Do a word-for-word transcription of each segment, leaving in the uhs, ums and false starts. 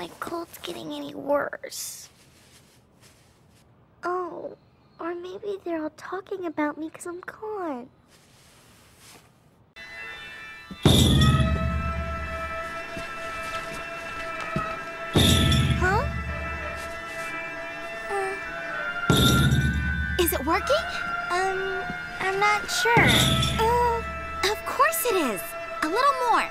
my cold's getting any worse. Oh, or maybe they're all talking about me because I'm gone. Huh? Uh, Is it working? um, I'm not sure. Uh, of course it is. A little more.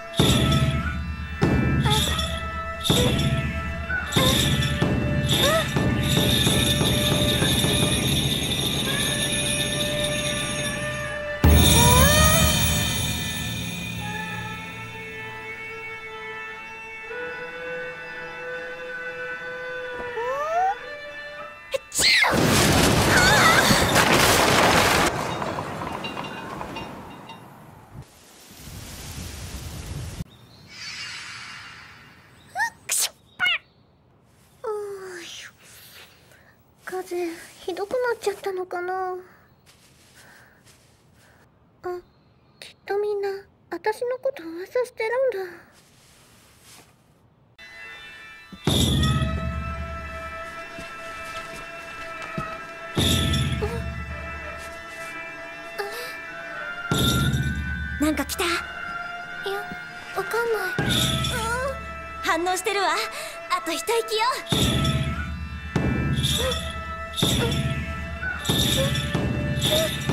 風邪ひどくなっちゃったのかな。あ、きっとみんな私のこと噂してるんだ。 なんか来た？ いや、わかんない。 反応してるわ。あと一息よ。 うんうんうん